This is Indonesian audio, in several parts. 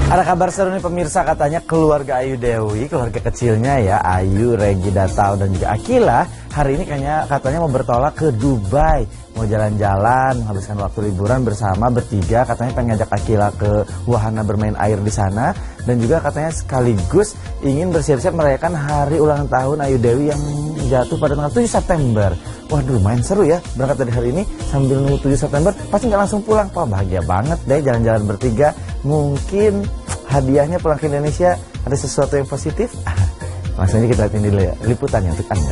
Ada kabar seru nih pemirsa, katanya keluarga Ayu Dewi, keluarga kecilnya ya, Ayu, Regida Tau dan juga Akila, hari ini katanya mau bertolak ke Dubai. Mau jalan-jalan, menghabiskan waktu liburan bersama bertiga, katanya pengen ngajak Akila ke wahana bermain air di sana. Dan juga katanya sekaligus ingin bersiap-siap merayakan hari ulang tahun Ayu Dewi yang jatuh pada tanggal 7 September. Waduh, lumayan seru ya, berangkat dari hari ini sambil nunggu 7 September, pasti nggak langsung pulang. Wah, bahagia banget deh jalan-jalan bertiga. Mungkin hadiahnya pulang ke Indonesia ada sesuatu yang positif. Langsung aja kita lihatin dulu ya liputannya untuk Anda.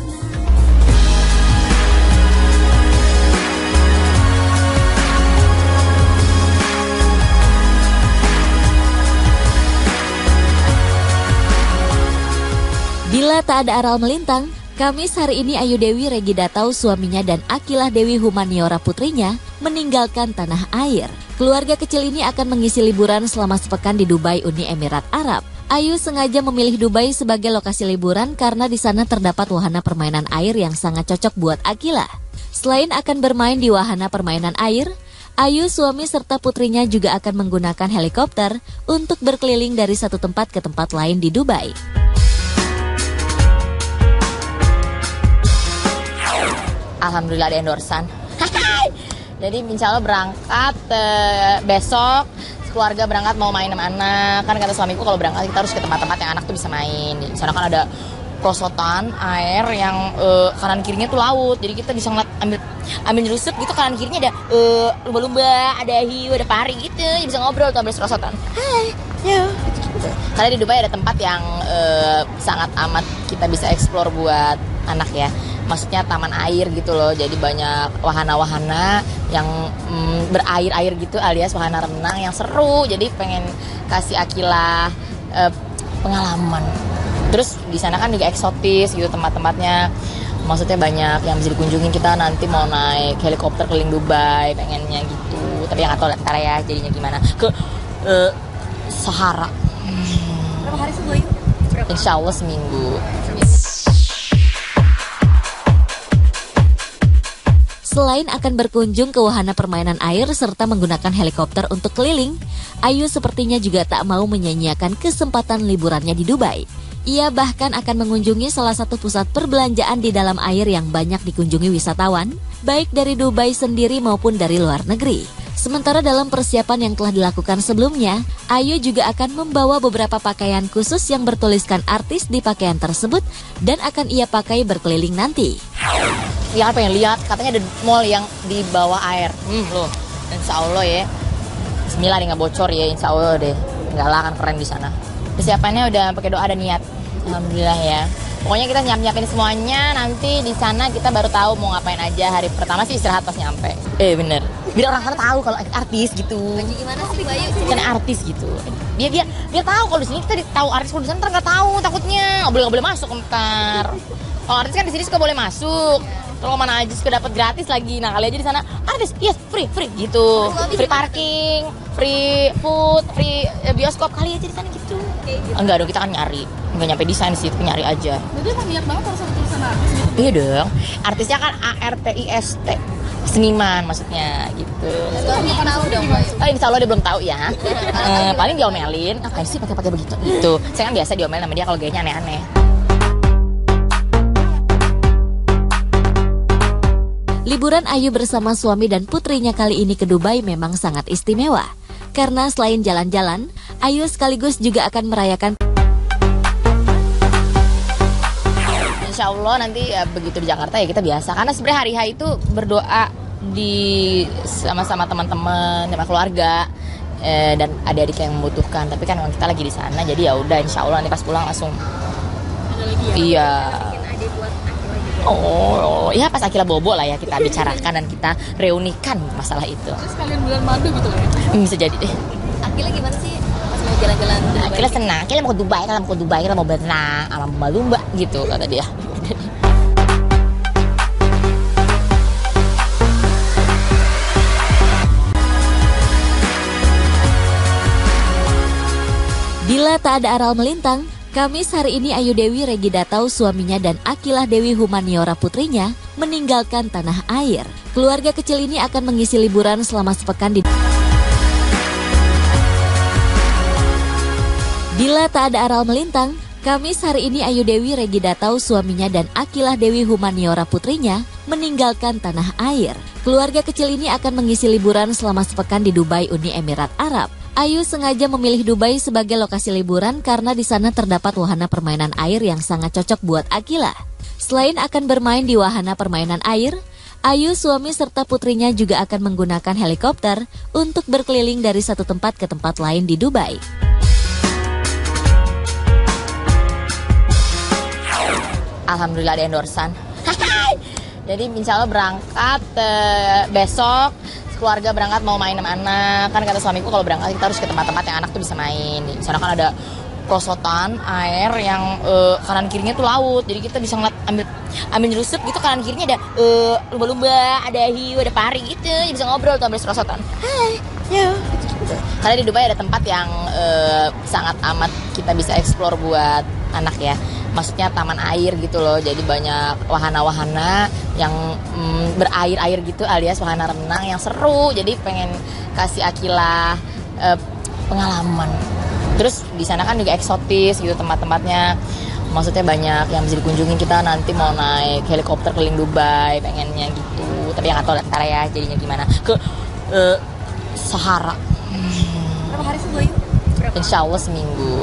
Bila tak ada aral melintang, Kamis hari ini Ayu Dewi, Regida Tau suaminya dan Akilah Dewi Humaniora putrinya meninggalkan tanah air. Keluarga kecil ini akan mengisi liburan selama sepekan di Dubai, Uni Emirat Arab. Ayu sengaja memilih Dubai sebagai lokasi liburan karena di sana terdapat wahana permainan air yang sangat cocok buat Akilah. Selain akan bermain di wahana permainan air, Ayu, suami serta putrinya juga akan menggunakan helikopter untuk berkeliling dari satu tempat ke tempat lain di Dubai. Alhamdulillah ada endorsan. Jadi insya Allah berangkat besok, keluarga berangkat mau main sama anak. Kan kata suamiku kalau berangkat kita harus ke tempat-tempat yang anak tuh bisa main. Di sana kan ada perosotan air yang kanan kirinya tuh laut. Jadi kita bisa ngeliat ambil nyerusep gitu, kanan kirinya ada lumba-lumba, ada hiu, ada pari gitu. Jadi bisa ngobrol tuh ambil perosotan. Hai, yo. Gitu. Karena di Dubai ada tempat yang sangat amat kita bisa explore buat anak ya. Maksudnya taman air gitu loh, jadi banyak wahana-wahana yang berair-air gitu alias wahana renang yang seru. Jadi pengen kasih Akila pengalaman. Terus di sana kan juga eksotis gitu tempat-tempatnya. Maksudnya banyak yang bisa dikunjungi. Kita nanti mau naik helikopter keliling Dubai, pengennya gitu. Tapi yang nggak tahu ntar ya jadinya gimana. Ke Sahara. Berapa hari sebelum? Insya Allah seminggu. Selain akan berkunjung ke wahana permainan air serta menggunakan helikopter untuk keliling, Ayu sepertinya juga tak mau menyanyiakan kesempatan liburannya di Dubai. Ia bahkan akan mengunjungi salah satu pusat perbelanjaan di dalam air yang banyak dikunjungi wisatawan, baik dari Dubai sendiri maupun dari luar negeri. Sementara dalam persiapan yang telah dilakukan sebelumnya, Ayu juga akan membawa beberapa pakaian khusus yang bertuliskan artis di pakaian tersebut dan akan ia pakai berkeliling nanti. Ya pengen lihat, katanya ada mall yang di bawah air. Loh, insya Allah ya. Bismillah nih nggak bocor ya, insya Allah deh. Nggak lah, kan keren di sana. Persiapannya udah pakai doa dan niat. Alhamdulillah ya. Pokoknya kita nyiapin semuanya. Nanti di sana kita baru tahu mau ngapain aja. Hari pertama sih istirahat pas nyampe. Bener. Biar orang sana tahu kalau artis gitu. Gimana sih Bayu? Kan artis gitu. Dia tahu kalau di sini kita tahu artis, kalau di sana ntar nggak tahu takutnya. Nggak boleh masuk ntar. Kalau artis kan di sini suka boleh masuk. Kalau mana aja suka dapat gratis lagi. Nah kali aja di sana artis, yes free gitu, free parking, free food, free bioskop, kali aja di sana gitu. Enggak dong, kita kan nyari, nggak nyampe desain sih, tapi nyari aja. Jadi emang niat banget harus ada tulisan artis gitu. Iya dong, artisnya kan ARTIST, seniman maksudnya gitu. Sekarang tahu dong Bayu. Insya Allah dia belum tahu ya. Paling diomelin, apa sih pakai begitu? Gitu. Saya kan biasa diomelin sama dia kalau gayanya aneh-aneh. Liburan Ayu bersama suami dan putrinya kali ini ke Dubai memang sangat istimewa. Karena selain jalan-jalan, Ayu sekaligus juga akan merayakan. Insya Allah nanti ya, begitu di Jakarta ya kita biasa. Karena sebenarnya hari H itu berdoa sama-sama teman-teman, sama keluarga dan adik-adik yang membutuhkan. Tapi kan memang kita lagi di sana, jadi ya udah Insya Allah nanti pas pulang langsung. Ada lagi ya? Iya. Adik buat Oh, ya pas Akila bobo lah ya kita bicarakan dan kita reunikan masalah itu. Terus kalian bulan madu gitu lah ya? Bisa jadi deh. Akila gimana sih pas mau jalan-jalan ke Dubai? Akila senang, Akila mau ke Dubai, kita mau berenang sama lumba-lumba gitu kata dia. Bila tak ada aral melintang, Kamis hari ini Ayu Dewi, Regida Tau suaminya dan Akilah Dewi Humaniora putrinya meninggalkan tanah air. Keluarga kecil ini akan mengisi liburan selama sepekan di Bila tak ada aral melintang, Kamis hari ini Ayu Dewi Regidatau suaminya dan Akilah Dewi Humaniora putrinya meninggalkan tanah air. Keluarga kecil ini akan mengisi liburan selama sepekan di Dubai, Uni Emirat Arab. Ayu sengaja memilih Dubai sebagai lokasi liburan karena di sana terdapat wahana permainan air yang sangat cocok buat Akilah. Selain akan bermain di wahana permainan air, Ayu, suami serta putrinya juga akan menggunakan helikopter untuk berkeliling dari satu tempat ke tempat lain di Dubai. Alhamdulillah ada endorsan. Jadi insya Allah berangkat besok, keluarga berangkat mau main sama anak. Kan kata suamiku kalau berangkat kita harus ke tempat-tempat yang anak tuh bisa main. Di sana kan ada perosotan air yang kanan kirinya tuh laut, jadi kita bisa ngeliat ambil nyerusep gitu, kanan kirinya ada lumba-lumba, ada hiu, ada pari gitu, jadi bisa ngobrol tuh ambil perosotan. Hai, yo. Gitu. Karena di Dubai ada tempat yang sangat amat kita bisa explore buat anak ya, maksudnya taman air gitu loh, jadi banyak wahana-wahana yang berair-air gitu alias wahana renang yang seru, jadi pengen kasih Akilah pengalaman. Terus di sana kan juga eksotis gitu tempat-tempatnya, maksudnya banyak yang bisa dikunjungi. Kita nanti mau naik helikopter keliling Dubai, pengennya gitu. Tapi yang nggak tahu ntar ya jadinya gimana. Ke Sahara. Berapa hari sih Bu Ayu? Insya Allah seminggu.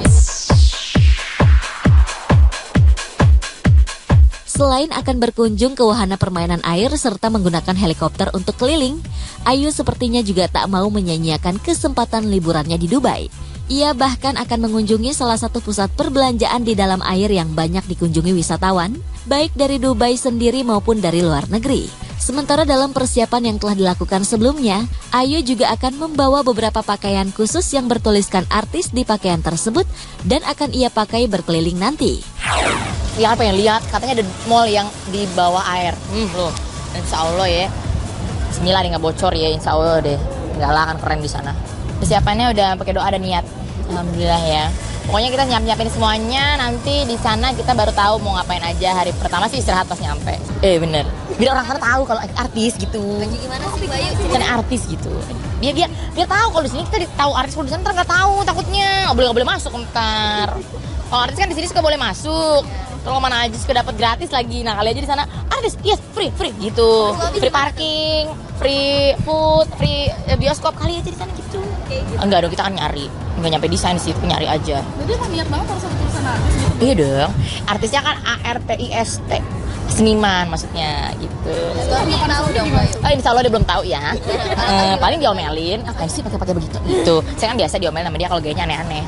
Selain akan berkunjung ke wahana permainan air serta menggunakan helikopter untuk keliling, Ayu sepertinya juga tak mau menyanyiakan kesempatan liburannya di Dubai. Ia bahkan akan mengunjungi salah satu pusat perbelanjaan di dalam air yang banyak dikunjungi wisatawan, baik dari Dubai sendiri maupun dari luar negeri. Sementara dalam persiapan yang telah dilakukan sebelumnya, Ayu juga akan membawa beberapa pakaian khusus yang bertuliskan artis di pakaian tersebut dan akan ia pakai berkeliling nanti. Ya apa yang lihat, katanya ada mall yang di bawah air. Loh, insya Allah ya. Bismillah nih nggak bocor ya, insya Allah deh. Enggak lah, kan keren di sana. Persiapannya udah pakai doa dan niat. Alhamdulillah ya. Pokoknya kita nyiapin semuanya, nanti di sana kita baru tahu mau ngapain aja. Hari pertama sih istirahat pas nyampe. Bener. Biar orang sana tahu kalau artis gitu. Gimana sih Bu Ayu? Kan artis gitu. Dia tahu kalau di sini kita tahu artis, kalau di sana ntar nggak tahu takutnya nggak boleh masuk ntar. Kalau artis kan di sini suka boleh masuk. Kalau mana aja suka dapat gratis lagi. Nah kali aja di sana artis, yes free gitu, free parking, free food, free bioskop, kali aja di sana gitu. Enggak dong, kita kan nyari, nggak nyampe desain sih, tapi nyari aja. Berarti emang niat banget harus ada tulisan artis gitu? Iya dong, artisnya kan ARTIST, seniman maksudnya gitu. Belum tahu dong Bu Ayu. Insya Allah dia belum tahu ya. Paling diomelin, apa sih pakai begitu? Gitu. Saya kan biasa diomelin sama dia kalau gayanya aneh-aneh.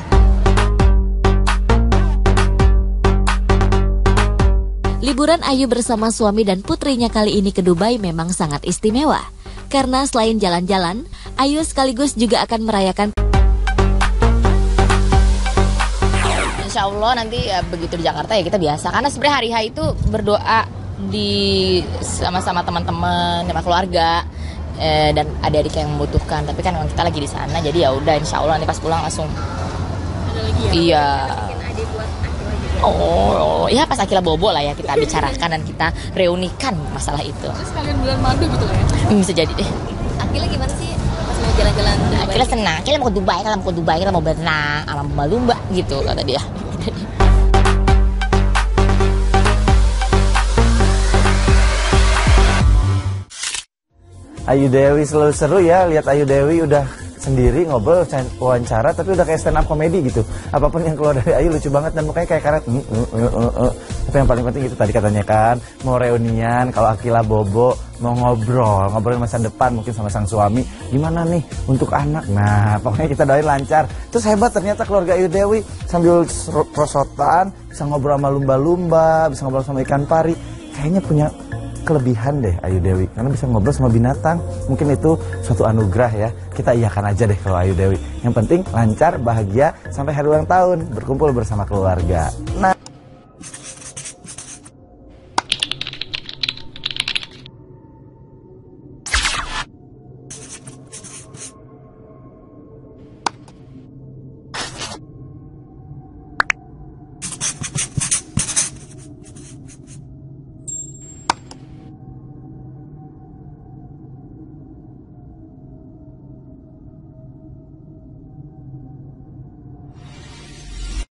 Liburan Ayu bersama suami dan putrinya kali ini ke Dubai memang sangat istimewa. Karena selain jalan-jalan, Ayu sekaligus juga akan merayakan. Insya Allah nanti ya, begitu di Jakarta ya kita biasa. Karena sebenarnya hari H itu berdoa sama-sama teman-teman, sama keluarga dan adik-adik yang membutuhkan. Tapi kan kita lagi di sana, jadi ya udah Insya Allah nanti pas pulang langsung. Ada lagi ya? Iya. Bikin adik buat Akilah juga. Oh, ya pas Akilah bobo lah ya kita bicarakan dan kita reunikan masalah itu. Terus kalian bulan madu gitu lah ya? Bisa jadi deh. Akilah gimana sih pas mau jalan-jalan di Dubai? Akilah senang, Akilah mau ke Dubai, kita mau berenang sama lumba-lumba gitu kata dia. Ayu Dewi selalu seru ya, lihat Ayu Dewi udah sendiri ngobrol wawancara tapi udah kayak stand up comedy gitu. Apapun yang keluar dari Ayu lucu banget dan mukanya kayak karet. Tapi yang paling penting itu tadi katanya kan mau reunian, kalau Akilah bobo mau ngobrolin masa depan mungkin sama sang suami gimana nih untuk anak. Nah pokoknya kita doain lancar. Terus hebat ternyata keluarga Ayu Dewi sambil prosotan bisa ngobrol sama lumba-lumba, bisa ngobrol sama ikan pari. Kayaknya punya kelebihan deh Ayu Dewi karena bisa ngobrol sama binatang. Mungkin itu suatu anugerah ya. Kita iyakan aja deh kalau Ayu Dewi. Yang penting lancar, bahagia sampai hari ulang tahun berkumpul bersama keluarga.